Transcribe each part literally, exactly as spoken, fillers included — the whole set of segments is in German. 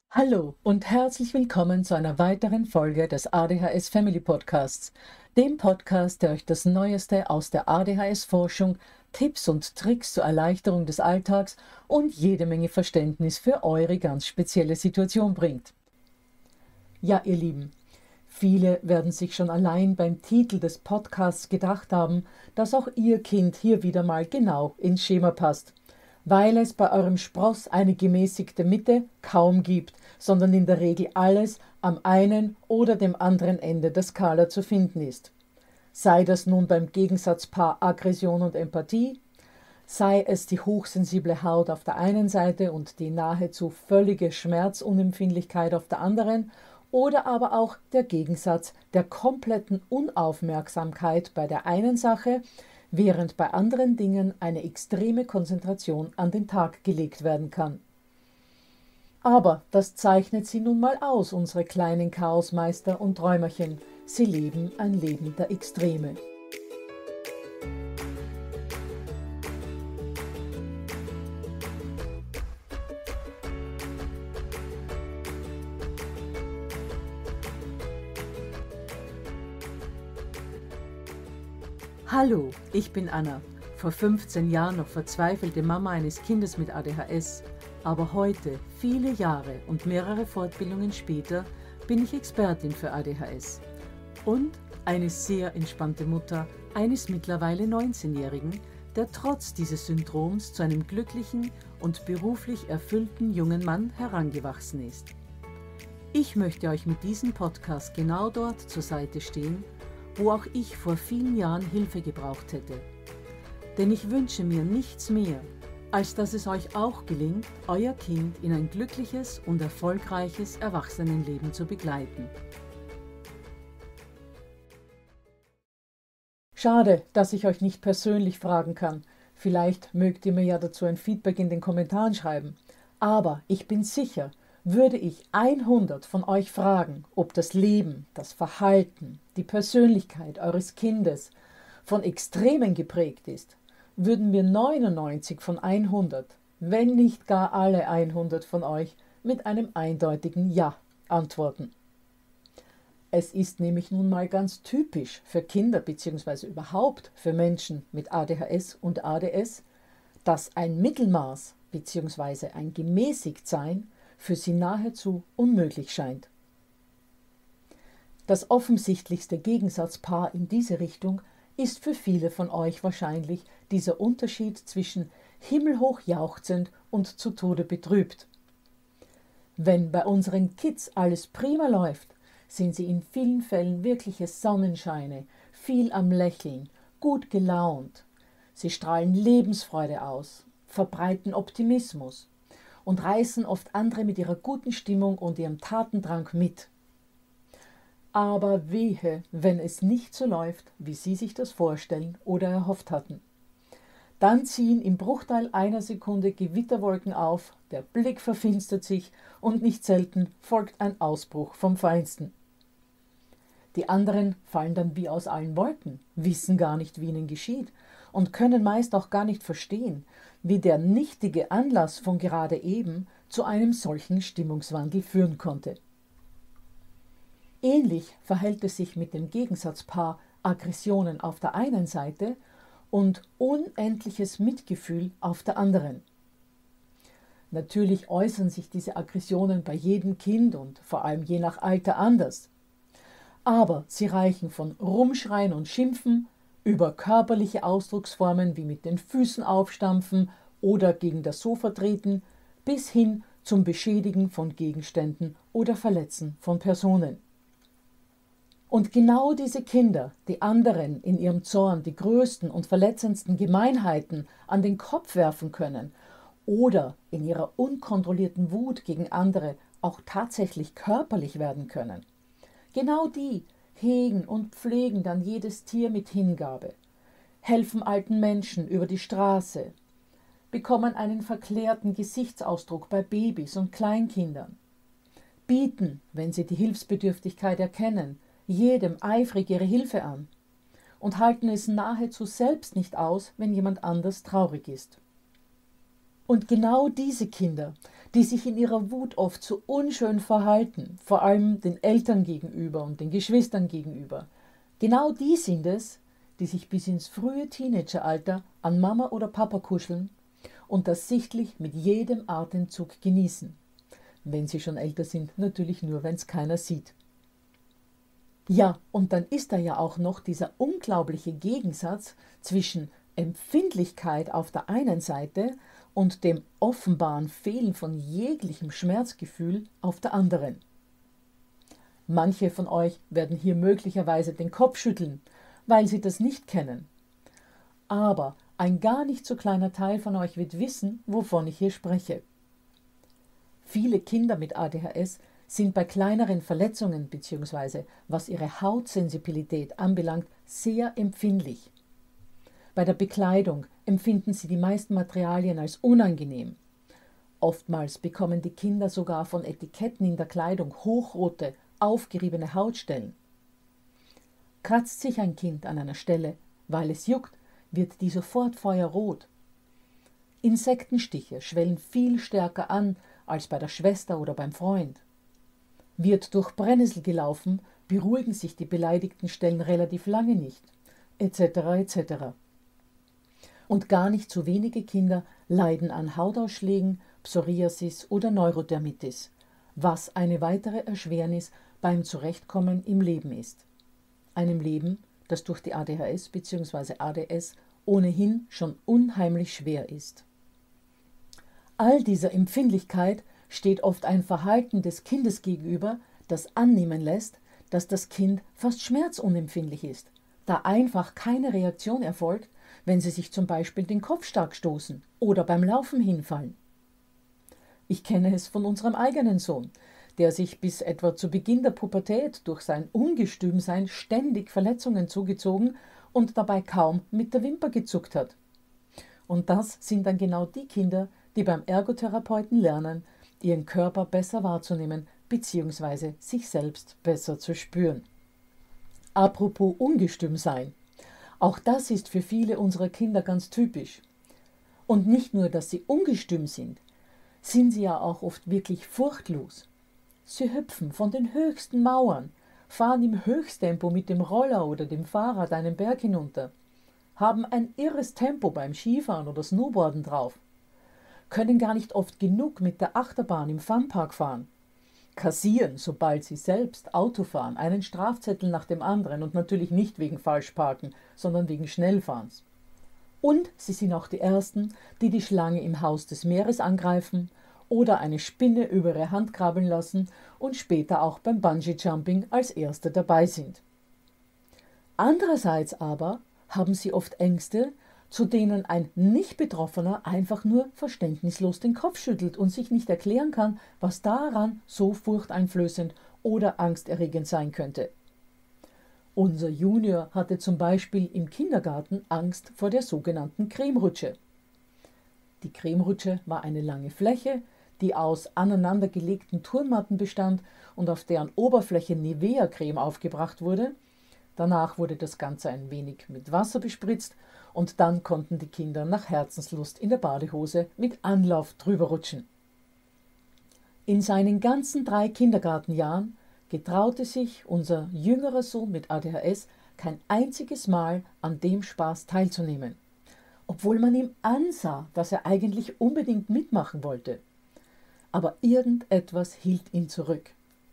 Hallo und herzlich willkommen zu einer weiteren Folge des A D H S Family Podcasts, dem Podcast, der euch das Neueste aus der A D H S-Forschung, Tipps und Tricks zur Erleichterung des Alltags und jede Menge Verständnis für eure ganz spezielle Situation bringt. Ja, ihr Lieben, viele werden sich schon allein beim Titel des Podcasts gedacht haben, dass auch ihr Kind hier wieder mal genau ins Schema passt, weil es bei eurem Spross eine gemäßigte Mitte kaum gibt, sondern in der Regel alles am einen oder dem anderen Ende der Skala zu finden ist. Sei das nun beim Gegensatzpaar Aggression und Empathie, sei es die hochsensible Haut auf der einen Seite und die nahezu völlige Schmerzunempfindlichkeit auf der anderen, oder aber auch der Gegensatz der kompletten Unaufmerksamkeit bei der einen Sache, während bei anderen Dingen eine extreme Konzentration an den Tag gelegt werden kann. Aber das zeichnet sie nun mal aus, unsere kleinen Chaosmeister und Träumerchen. Sie leben ein Leben der Extreme. Hallo, ich bin Anna, vor fünfzehn Jahren noch verzweifelte Mama eines Kindes mit A D H S, aber heute, viele Jahre und mehrere Fortbildungen später, bin ich Expertin für A D H S und eine sehr entspannte Mutter eines mittlerweile neunzehnjährigen, der trotz dieses Syndroms zu einem glücklichen und beruflich erfüllten jungen Mann herangewachsen ist. Ich möchte euch mit diesem Podcast genau dort zur Seite stehen, wo auch ich vor vielen Jahren Hilfe gebraucht hätte. Denn ich wünsche mir nichts mehr, als dass es euch auch gelingt, euer Kind in ein glückliches und erfolgreiches Erwachsenenleben zu begleiten. Schade, dass ich euch nicht persönlich fragen kann. Vielleicht mögt ihr mir ja dazu ein Feedback in den Kommentaren schreiben. Aber ich bin sicher, würde ich hundert von euch fragen, ob das Leben, das Verhalten, die Persönlichkeit eures Kindes von Extremen geprägt ist, würden mir neunundneunzig von hundert, wenn nicht gar alle hundert von euch, mit einem eindeutigen Ja antworten. Es ist nämlich nun mal ganz typisch für Kinder bzw. überhaupt für Menschen mit A D H S und A D S, dass ein Mittelmaß bzw. ein Gemäßigtsein für sie nahezu unmöglich scheint. Das offensichtlichste Gegensatzpaar in diese Richtung ist für viele von euch wahrscheinlich dieser Unterschied zwischen himmelhoch jauchzend und zu Tode betrübt. Wenn bei unseren Kids alles prima läuft, sind sie in vielen Fällen wirkliche Sonnenscheine, viel am Lächeln, gut gelaunt. Sie strahlen Lebensfreude aus, verbreiten Optimismus und reißen oft andere mit ihrer guten Stimmung und ihrem Tatendrang mit. Aber wehe, wenn es nicht so läuft, wie sie sich das vorstellen oder erhofft hatten. Dann ziehen im Bruchteil einer Sekunde Gewitterwolken auf, der Blick verfinstert sich und nicht selten folgt ein Ausbruch vom Feinsten. Die anderen fallen dann wie aus allen Wolken, wissen gar nicht, wie ihnen geschieht und können meist auch gar nicht verstehen, wie der nichtige Anlass von gerade eben zu einem solchen Stimmungswandel führen konnte. Ähnlich verhält es sich mit dem Gegensatzpaar Aggressionen auf der einen Seite und unendliches Mitgefühl auf der anderen. Natürlich äußern sich diese Aggressionen bei jedem Kind und vor allem je nach Alter anders. Aber sie reichen von Rumschreien und Schimpfen über körperliche Ausdrucksformen wie mit den Füßen aufstampfen oder gegen das Sofa treten, bis hin zum Beschädigen von Gegenständen oder Verletzen von Personen. Und genau diese Kinder, die anderen in ihrem Zorn die größten und verletzendsten Gemeinheiten an den Kopf werfen können oder in ihrer unkontrollierten Wut gegen andere auch tatsächlich körperlich werden können, genau die hegen und pflegen dann jedes Tier mit Hingabe, helfen alten Menschen über die Straße, bekommen einen verklärten Gesichtsausdruck bei Babys und Kleinkindern, bieten, wenn sie die Hilfsbedürftigkeit erkennen, jedem eifrig ihre Hilfe an und halten es nahezu selbst nicht aus, wenn jemand anders traurig ist. Und genau diese Kinder, die sich in ihrer Wut oft so unschön verhalten, vor allem den Eltern gegenüber und den Geschwistern gegenüber. Genau die sind es, die sich bis ins frühe Teenageralter an Mama oder Papa kuscheln und das sichtlich mit jedem Atemzug genießen. Wenn sie schon älter sind, natürlich nur, wenn es keiner sieht. Ja, und dann ist da ja auch noch dieser unglaubliche Gegensatz zwischen Empfindlichkeit auf der einen Seite und dem offenbaren Fehlen von jeglichem Schmerzgefühl auf der anderen. Manche von euch werden hier möglicherweise den Kopf schütteln, weil sie das nicht kennen. Aber ein gar nicht so kleiner Teil von euch wird wissen, wovon ich hier spreche. Viele Kinder mit A D H S sind bei kleineren Verletzungen bzw. was ihre Hautsensibilität anbelangt, sehr empfindlich. Bei der Bekleidung empfinden sie die meisten Materialien als unangenehm. Oftmals bekommen die Kinder sogar von Etiketten in der Kleidung hochrote, aufgeriebene Hautstellen. Kratzt sich ein Kind an einer Stelle, weil es juckt, wird die sofort feuerrot. Insektenstiche schwellen viel stärker an als bei der Schwester oder beim Freund. Wird durch Brennnessel gelaufen, beruhigen sich die beleidigten Stellen relativ lange nicht, et cetera et cetera. Und gar nicht so wenige Kinder leiden an Hautausschlägen, Psoriasis oder Neurodermitis, was eine weitere Erschwernis beim Zurechtkommen im Leben ist. Einem Leben, das durch die A D H S bzw. A D S ohnehin schon unheimlich schwer ist. All dieser Empfindlichkeit steht oft ein Verhalten des Kindes gegenüber, das annehmen lässt, dass das Kind fast schmerzunempfindlich ist, da einfach keine Reaktion erfolgt, wenn sie sich zum Beispiel den Kopf stark stoßen oder beim Laufen hinfallen. Ich kenne es von unserem eigenen Sohn, der sich bis etwa zu Beginn der Pubertät durch sein Ungestümsein ständig Verletzungen zugezogen und dabei kaum mit der Wimper gezuckt hat. Und das sind dann genau die Kinder, die beim Ergotherapeuten lernen, ihren Körper besser wahrzunehmen bzw. sich selbst besser zu spüren. Apropos ungestüm sein. Auch das ist für viele unserer Kinder ganz typisch. Und nicht nur, dass sie ungestüm sind, sind sie ja auch oft wirklich furchtlos. Sie hüpfen von den höchsten Mauern, fahren im Höchsttempo mit dem Roller oder dem Fahrrad einen Berg hinunter, haben ein irres Tempo beim Skifahren oder Snowboarden drauf, können gar nicht oft genug mit der Achterbahn im Funpark fahren, kassieren, sobald sie selbst Auto fahren, einen Strafzettel nach dem anderen und natürlich nicht wegen Falschparken, sondern wegen Schnellfahrens. Und sie sind auch die Ersten, die die Schlange im Haus des Meeres angreifen oder eine Spinne über ihre Hand krabbeln lassen und später auch beim Bungee-Jumping als Erste dabei sind. Andererseits aber haben sie oft Ängste, zu denen ein Nicht-Betroffener einfach nur verständnislos den Kopf schüttelt und sich nicht erklären kann, was daran so furchteinflößend oder angsterregend sein könnte. Unser Junior hatte zum Beispiel im Kindergarten Angst vor der sogenannten Cremerutsche. Die Cremerutsche war eine lange Fläche, die aus aneinandergelegten Turnmatten bestand und auf deren Oberfläche Nivea-Creme aufgebracht wurde. Danach wurde das Ganze ein wenig mit Wasser bespritzt und dann konnten die Kinder nach Herzenslust in der Badehose mit Anlauf drüber rutschen. In seinen ganzen drei Kindergartenjahren getraute sich unser jüngerer Sohn mit A D H S kein einziges Mal an dem Spaß teilzunehmen, obwohl man ihm ansah, dass er eigentlich unbedingt mitmachen wollte. Aber irgendetwas hielt ihn zurück.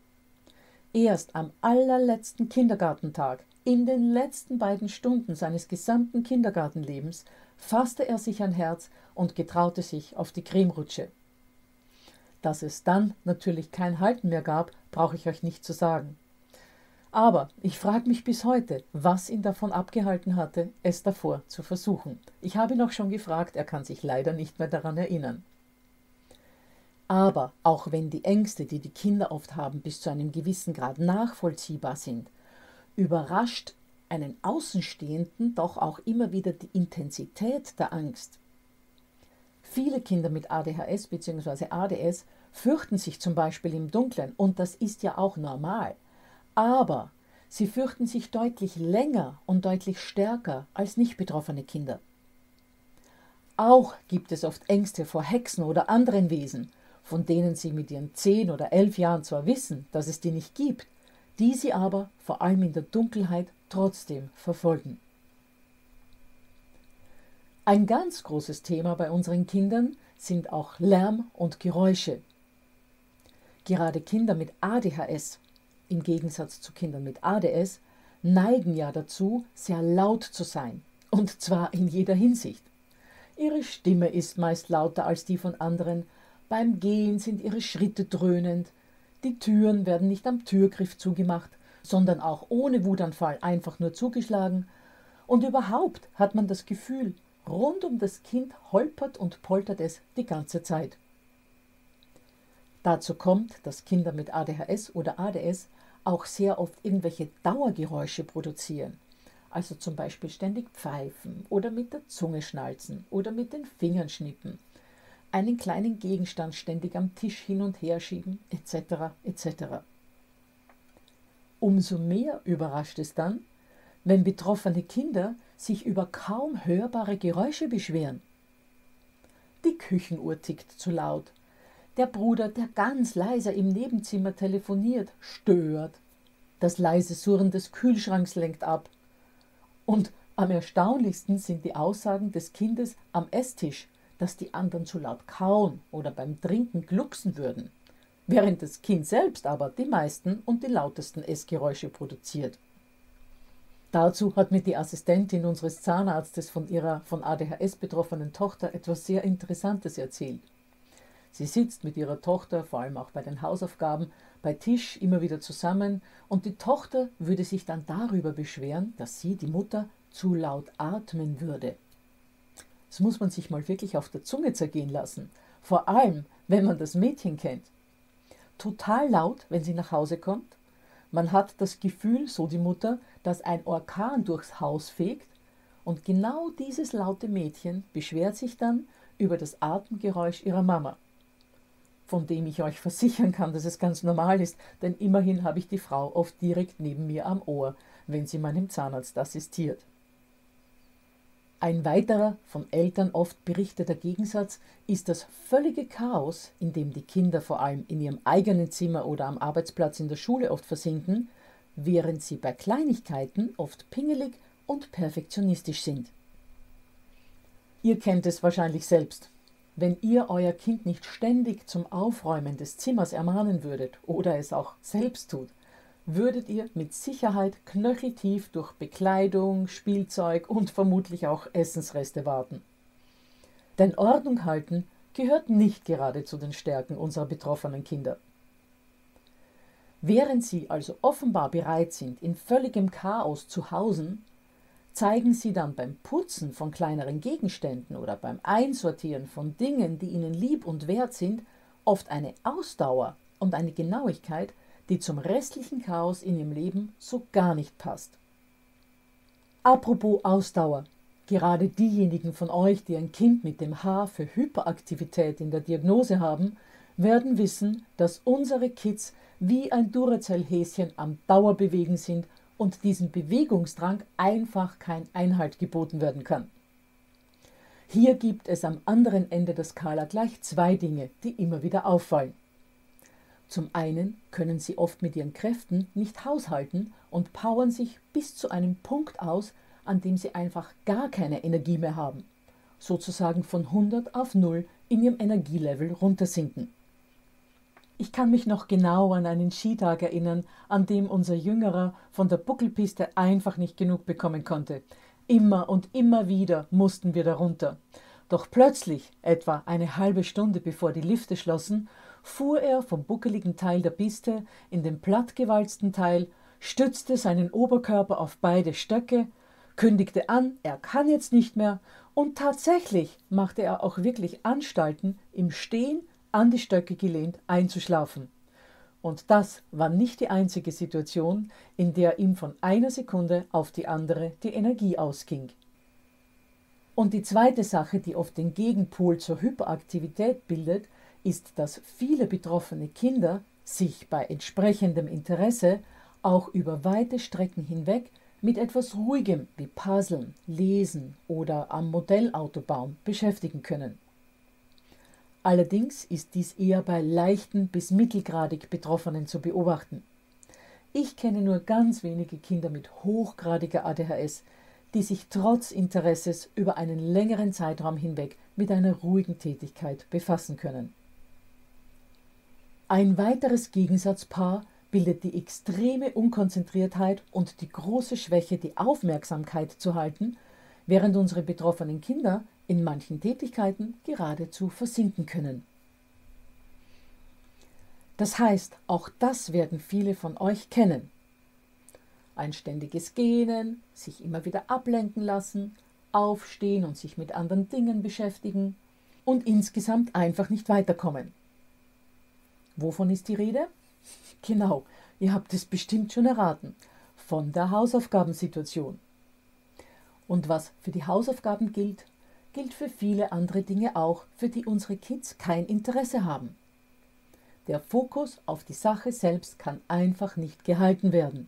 Erst am allerletzten Kindergartentag, in den letzten beiden Stunden seines gesamten Kindergartenlebens, fasste er sich ein Herz und getraute sich auf die Cremerutsche. Dass es dann natürlich kein Halten mehr gab, brauche ich euch nicht zu sagen. Aber ich frage mich bis heute, was ihn davon abgehalten hatte, es davor zu versuchen. Ich habe ihn auch schon gefragt, er kann sich leider nicht mehr daran erinnern. Aber auch wenn die Ängste, die die Kinder oft haben, bis zu einem gewissen Grad nachvollziehbar sind, überrascht einen Außenstehenden doch auch immer wieder die Intensität der Angst. Viele Kinder mit A D H S bzw. A D S fürchten sich zum Beispiel im Dunkeln und das ist ja auch normal. Aber sie fürchten sich deutlich länger und deutlich stärker als nicht betroffene Kinder. Auch gibt es oft Ängste vor Hexen oder anderen Wesen, von denen sie mit ihren zehn oder elf Jahren zwar wissen, dass es die nicht gibt, die sie aber vor allem in der Dunkelheit trotzdem verfolgen. Ein ganz großes Thema bei unseren Kindern sind auch Lärm und Geräusche. Gerade Kinder mit A D H S, im Gegensatz zu Kindern mit A D S, neigen ja dazu, sehr laut zu sein, und zwar in jeder Hinsicht. Ihre Stimme ist meist lauter als die von anderen, beim Gehen sind ihre Schritte dröhnend, die Türen werden nicht am Türgriff zugemacht, sondern auch ohne Wutanfall einfach nur zugeschlagen, und überhaupt hat man das Gefühl, rund um das Kind holpert und poltert es die ganze Zeit. Dazu kommt, dass Kinder mit A D H S oder A D S auch sehr oft irgendwelche Dauergeräusche produzieren. Also zum Beispiel ständig pfeifen oder mit der Zunge schnalzen oder mit den Fingern schnippen, einen kleinen Gegenstand ständig am Tisch hin und her schieben, et cetera et cetera. Umso mehr überrascht es dann, wenn betroffene Kinder sich über kaum hörbare Geräusche beschweren. Die Küchenuhr tickt zu laut. Der Bruder, der ganz leise im Nebenzimmer telefoniert, stört. Das leise Surren des Kühlschranks lenkt ab. Und am erstaunlichsten sind die Aussagen des Kindes am Esstisch, dass die anderen zu laut kauen oder beim Trinken glucksen würden, während das Kind selbst aber die meisten und die lautesten Essgeräusche produziert. Dazu hat mir die Assistentin unseres Zahnarztes von ihrer von A D H S betroffenen Tochter etwas sehr Interessantes erzählt. Sie sitzt mit ihrer Tochter, vor allem auch bei den Hausaufgaben, bei Tisch immer wieder zusammen, und die Tochter würde sich dann darüber beschweren, dass sie, die Mutter, zu laut atmen würde. Das muss man sich mal wirklich auf der Zunge zergehen lassen, vor allem, wenn man das Mädchen kennt. Total laut, wenn sie nach Hause kommt. Man hat das Gefühl, so die Mutter, dass ein Orkan durchs Haus fegt, und genau dieses laute Mädchen beschwert sich dann über das Atemgeräusch ihrer Mama, von dem ich euch versichern kann, dass es ganz normal ist, denn immerhin habe ich die Frau oft direkt neben mir am Ohr, wenn sie meinem Zahnarzt assistiert. Ein weiterer, von Eltern oft berichteter Gegensatz ist das völlige Chaos, in dem die Kinder vor allem in ihrem eigenen Zimmer oder am Arbeitsplatz in der Schule oft versinken, während sie bei Kleinigkeiten oft pingelig und perfektionistisch sind. Ihr kennt es wahrscheinlich selbst. Wenn ihr euer Kind nicht ständig zum Aufräumen des Zimmers ermahnen würdet oder es auch selbst tut, würdet ihr mit Sicherheit knöcheltief durch Bekleidung, Spielzeug und vermutlich auch Essensreste warten. Denn Ordnung halten gehört nicht gerade zu den Stärken unserer betroffenen Kinder. Während sie also offenbar bereit sind, in völligem Chaos zu hausen, zeigen sie dann beim Putzen von kleineren Gegenständen oder beim Einsortieren von Dingen, die ihnen lieb und wert sind, oft eine Ausdauer und eine Genauigkeit, die zum restlichen Chaos in ihrem Leben so gar nicht passt. Apropos Ausdauer, gerade diejenigen von euch, die ein Kind mit dem H für Hyperaktivität in der Diagnose haben, werden wissen, dass unsere Kids wie ein Duracell-Häschen am Dauerbewegen sind und diesem Bewegungsdrang einfach kein Einhalt geboten werden kann. Hier gibt es am anderen Ende der Skala gleich zwei Dinge, die immer wieder auffallen. Zum einen können sie oft mit ihren Kräften nicht haushalten und powern sich bis zu einem Punkt aus, an dem sie einfach gar keine Energie mehr haben, sozusagen von hundert auf null in ihrem Energielevel runtersinken. Ich kann mich noch genau an einen Skitag erinnern, an dem unser Jüngerer von der Buckelpiste einfach nicht genug bekommen konnte. Immer und immer wieder mussten wir darunter. Doch plötzlich, etwa eine halbe Stunde bevor die Lifte schlossen, fuhr er vom buckeligen Teil der Piste in den plattgewalzten Teil, stützte seinen Oberkörper auf beide Stöcke, kündigte an, er kann jetzt nicht mehr, und tatsächlich machte er auch wirklich Anstalten, im Stehen an die Stöcke gelehnt einzuschlafen. Und das war nicht die einzige Situation, in der ihm von einer Sekunde auf die andere die Energie ausging. Und die zweite Sache, die oft den Gegenpol zur Hyperaktivität bildet, ist, dass viele betroffene Kinder sich bei entsprechendem Interesse auch über weite Strecken hinweg mit etwas Ruhigem wie Puzzeln, Lesen oder am Modellauto bauen beschäftigen können. Allerdings ist dies eher bei leichten bis mittelgradig Betroffenen zu beobachten. Ich kenne nur ganz wenige Kinder mit hochgradiger A D H S, die sich trotz Interesses über einen längeren Zeitraum hinweg mit einer ruhigen Tätigkeit befassen können. Ein weiteres Gegensatzpaar bildet die extreme Unkonzentriertheit und die große Schwäche, die Aufmerksamkeit zu halten, während unsere betroffenen Kinder in manchen Tätigkeiten geradezu versinken können. Das heißt, auch das werden viele von euch kennen. Ein ständiges Gähnen, sich immer wieder ablenken lassen, aufstehen und sich mit anderen Dingen beschäftigen und insgesamt einfach nicht weiterkommen. Wovon ist die Rede? Genau, ihr habt es bestimmt schon erraten, von der Hausaufgabensituation. Und was für die Hausaufgaben gilt, gilt für viele andere Dinge auch, für die unsere Kids kein Interesse haben. Der Fokus auf die Sache selbst kann einfach nicht gehalten werden.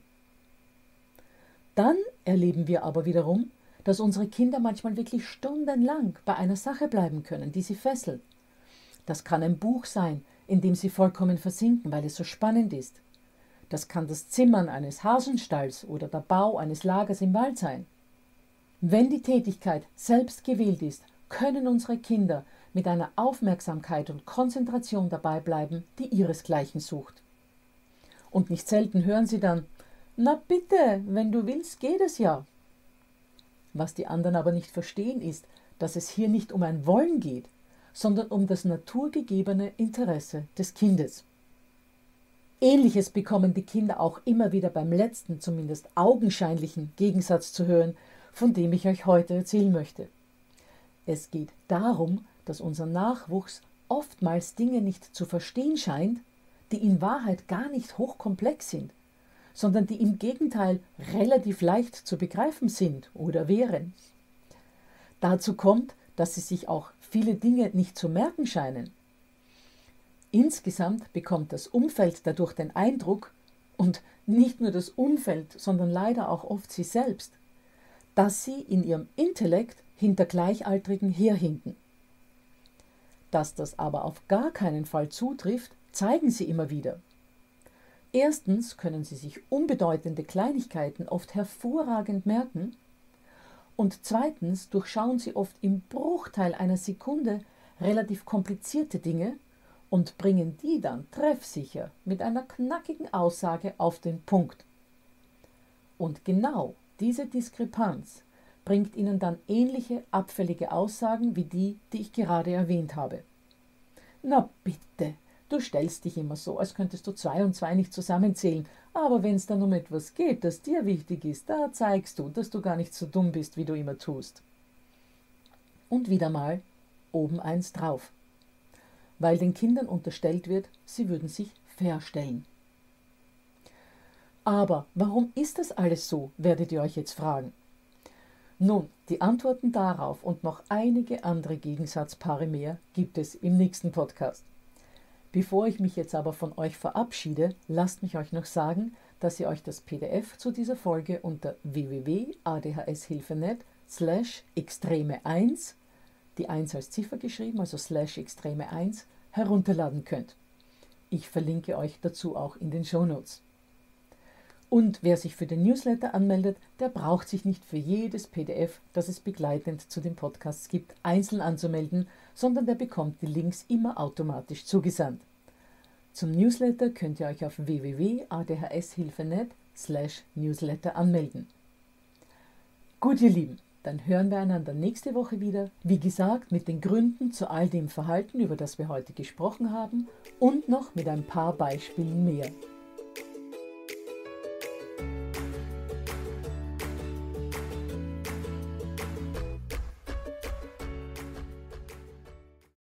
Dann erleben wir aber wiederum, dass unsere Kinder manchmal wirklich stundenlang bei einer Sache bleiben können, die sie fesselt. Das kann ein Buch sein, in dem sie vollkommen versinken, weil es so spannend ist. Das kann das Zimmern eines Hasenstalls oder der Bau eines Lagers im Wald sein. Wenn die Tätigkeit selbst gewählt ist, können unsere Kinder mit einer Aufmerksamkeit und Konzentration dabei bleiben, die ihresgleichen sucht. Und nicht selten hören sie dann: »Na bitte, wenn du willst, geht es ja.« Was die anderen aber nicht verstehen ist, dass es hier nicht um ein Wollen geht, sondern um das naturgegebene Interesse des Kindes. Ähnliches bekommen die Kinder auch immer wieder beim letzten, zumindest augenscheinlichen Gegensatz zu hören, von dem ich euch heute erzählen möchte. Es geht darum, dass unser Nachwuchs oftmals Dinge nicht zu verstehen scheint, die in Wahrheit gar nicht hochkomplex sind, sondern die im Gegenteil relativ leicht zu begreifen sind oder wären. Dazu kommt, dass sie sich auch viele Dinge nicht zu merken scheinen. Insgesamt bekommt das Umfeld dadurch den Eindruck, und nicht nur das Umfeld, sondern leider auch oft sie selbst, dass sie in ihrem Intellekt hinter Gleichaltrigen herhinken. Dass das aber auf gar keinen Fall zutrifft, zeigen sie immer wieder. Erstens können sie sich unbedeutende Kleinigkeiten oft hervorragend merken, und zweitens durchschauen sie oft im Bruchteil einer Sekunde relativ komplizierte Dinge und bringen die dann treffsicher mit einer knackigen Aussage auf den Punkt. Und genau diese Diskrepanz bringt ihnen dann ähnliche abfällige Aussagen wie die, die ich gerade erwähnt habe. Na bitte, du stellst dich immer so, als könntest du zwei und zwei nicht zusammenzählen, aber wenn es dann um etwas geht, das dir wichtig ist, da zeigst du, dass du gar nicht so dumm bist, wie du immer tust. Und wieder mal oben eins drauf, weil den Kindern unterstellt wird, sie würden sich verstellen. Aber warum ist das alles so, werdet ihr euch jetzt fragen. Nun, die Antworten darauf und noch einige andere Gegensatzpaare mehr gibt es im nächsten Podcast. Bevor ich mich jetzt aber von euch verabschiede, lasst mich euch noch sagen, dass ihr euch das P D F zu dieser Folge unter w w w punkt a d h s hilfe punkt net slash extreme eins, die eins als Ziffer geschrieben, also slash extreme eins, herunterladen könnt. Ich verlinke euch dazu auch in den Shownotes. Und wer sich für den Newsletter anmeldet, der braucht sich nicht für jedes P D F, das es begleitend zu den Podcasts gibt, einzeln anzumelden, sondern der bekommt die Links immer automatisch zugesandt. Zum Newsletter könnt ihr euch auf w w w punkt a d h s hilfe punkt net slash newsletter anmelden. Gut, ihr Lieben, dann hören wir einander nächste Woche wieder, wie gesagt, mit den Gründen zu all dem Verhalten, über das wir heute gesprochen haben, und noch mit ein paar Beispielen mehr.